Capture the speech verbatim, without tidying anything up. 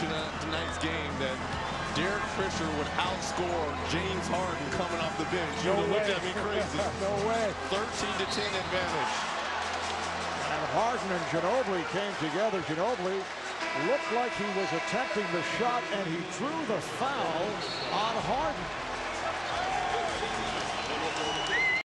tonight, tonight's game that Derek Fisher would outscore James Harden coming off the bench. You No would look way. at me crazy. No way. thirteen to ten advantage. And Harden and Ginobili came together. Ginobili looked like he was attempting the shot, and he drew the foul on Harden.